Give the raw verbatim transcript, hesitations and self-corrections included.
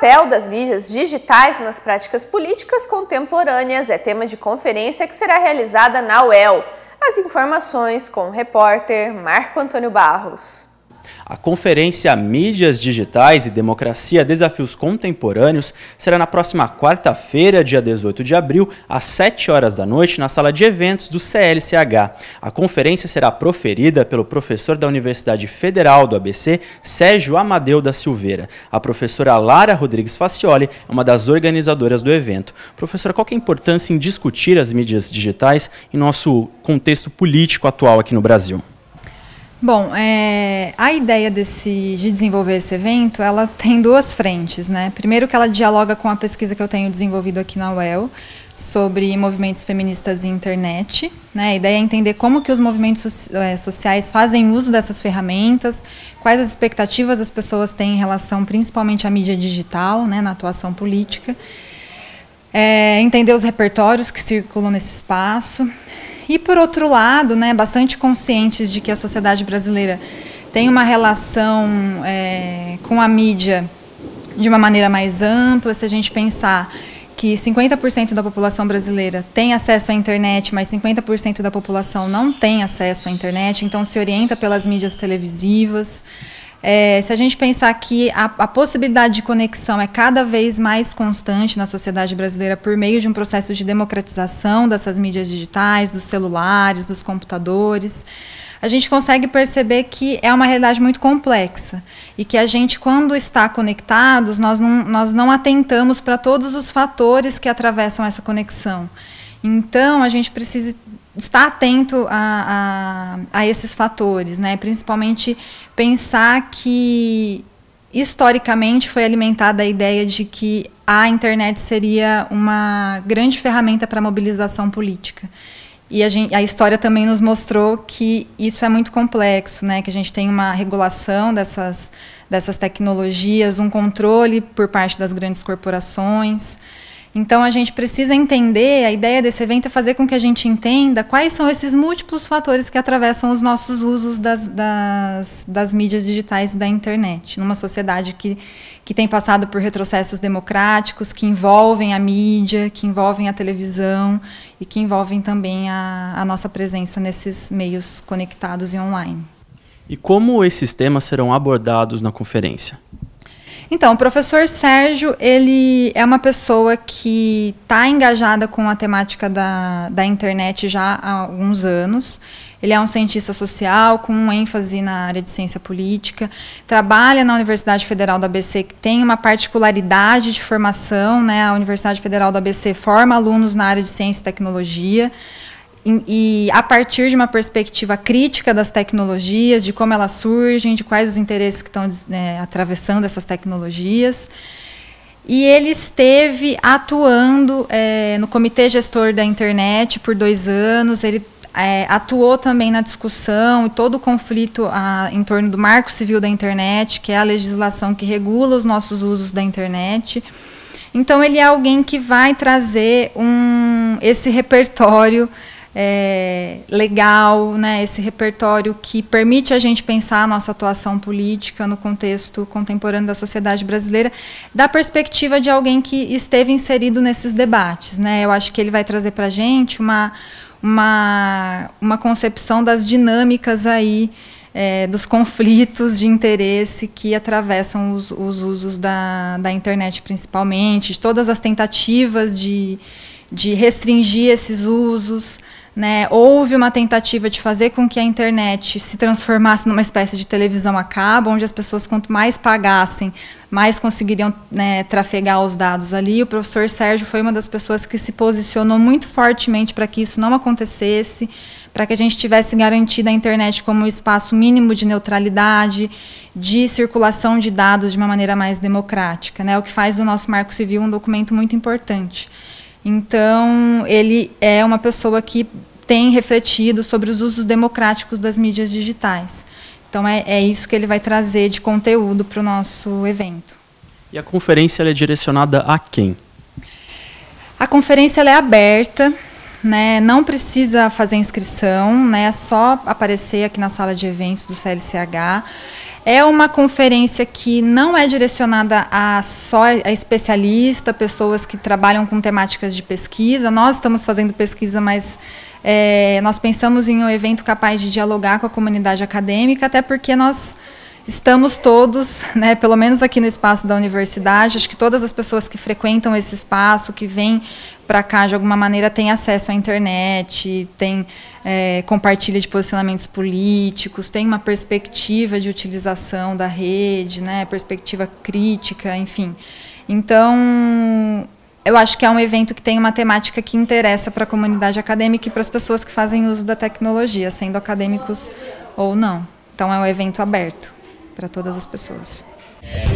papel das mídias digitais nas práticas políticas contemporâneas é tema de conferência que será realizada na U E L. As informações com o repórter Marco Antônio Barros. A conferência Mídias Digitais e Democracia, Desafios Contemporâneos será na próxima quarta-feira, dia dezoito de abril, às sete horas da noite, na sala de eventos do C L C H. A conferência será proferida pelo professor da Universidade Federal do A B C, Sérgio Amadeu da Silveira. A professora Lara Rodrigues Facioli é uma das organizadoras do evento. Professora, qual que é a importância em discutir as mídias digitais em nosso contexto político atual aqui no Brasil? Bom, é, a ideia desse, de desenvolver esse evento, ela tem duas frentes, né? Primeiro que ela dialoga com a pesquisa que eu tenho desenvolvido aqui na U E L sobre movimentos feministas e internet, né? A ideia é entender como que os movimentos é, sociais fazem uso dessas ferramentas, quais as expectativas as pessoas têm em relação principalmente à mídia digital, né, na atuação política, é, entender os repertórios que circulam nesse espaço. E, por outro lado, né, bastante conscientes de que a sociedade brasileira tem uma relação é, com a mídia de uma maneira mais ampla. Se a gente pensar que cinquenta por cento da população brasileira tem acesso à internet, mas cinquenta por cento da população não tem acesso à internet, então se orienta pelas mídias televisivas. É, se a gente pensar que a, a possibilidade de conexão é cada vez mais constante na sociedade brasileira por meio de um processo de democratização dessas mídias digitais, dos celulares, dos computadores, a gente consegue perceber que é uma realidade muito complexa e que a gente, quando está conectados, nós não, nós não atentamos para todos os fatores que atravessam essa conexão. Então, a gente precisa estar atento a, a, a esses fatores, né? Principalmente pensar que, historicamente, foi alimentada a ideia de que a internet seria uma grande ferramenta para a mobilização política. E a, gente, a história também nos mostrou que isso é muito complexo, né? Que a gente tem uma regulação dessas, dessas tecnologias, um controle por parte das grandes corporações. Então, a gente precisa entender, a ideia desse evento é fazer com que a gente entenda quais são esses múltiplos fatores que atravessam os nossos usos das, das, das mídias digitais e da internet, numa sociedade que, que tem passado por retrocessos democráticos, que envolvem a mídia, que envolvem a televisão e que envolvem também a, a nossa presença nesses meios conectados e online. E como esses temas serão abordados na conferência? Então, o professor Sérgio, ele é uma pessoa que está engajada com a temática da, da internet já há alguns anos. Ele é um cientista social com um ênfase na área de ciência política, trabalha na Universidade Federal do A B C, que tem uma particularidade de formação, né? A Universidade Federal do A B C forma alunos na área de ciência e tecnologia, e a partir de uma perspectiva crítica das tecnologias, de como elas surgem, de quais os interesses que estão é, atravessando essas tecnologias. E ele esteve atuando é, no Comitê Gestor da Internet por dois anos, ele é, atuou também na discussão e todo o conflito a, em torno do Marco Civil da Internet, que é a legislação que regula os nossos usos da internet. Então, ele é alguém que vai trazer um, esse repertório É, legal, né, esse repertório que permite a gente pensar a nossa atuação política no contexto contemporâneo da sociedade brasileira, da perspectiva de alguém que esteve inserido nesses debates, né? Eu acho que ele vai trazer para a gente uma, uma, uma concepção das dinâmicas aí, é, dos conflitos de interesse que atravessam os, os usos da, da internet principalmente, de todas as tentativas de, de restringir esses usos. Né, houve uma tentativa de fazer com que a internet se transformasse numa espécie de televisão a cabo, onde as pessoas, quanto mais pagassem, mais conseguiriam, né, trafegar os dados ali. O professor Sérgio foi uma das pessoas que se posicionou muito fortemente para que isso não acontecesse, para que a gente tivesse garantida a internet como um espaço mínimo de neutralidade, de circulação de dados de uma maneira mais democrática, né, o que faz do nosso Marco Civil um documento muito importante. Então, ele é uma pessoa que tem refletido sobre os usos democráticos das mídias digitais. Então, é, é isso que ele vai trazer de conteúdo para o nosso evento. E a conferência ela é direcionada a quem? A conferência ela é aberta, né, não precisa fazer inscrição, né, é só aparecer aqui na sala de eventos do C L C H. É uma conferência que não é direcionada a só a especialista, pessoas que trabalham com temáticas de pesquisa. Nós estamos fazendo pesquisa, mas é, nós pensamos em um evento capaz de dialogar com a comunidade acadêmica, até porque nós estamos todos, né, pelo menos aqui no espaço da universidade, acho que todas as pessoas que frequentam esse espaço, que vêm para cá de alguma maneira, têm acesso à internet, têm, é, compartilha de posicionamentos políticos, tem uma perspectiva de utilização da rede, né, perspectiva crítica, enfim. Então, eu acho que é um evento que tem uma temática que interessa para a comunidade acadêmica e para as pessoas que fazem uso da tecnologia, sendo acadêmicos ou não. Então, é um evento aberto para todas as pessoas.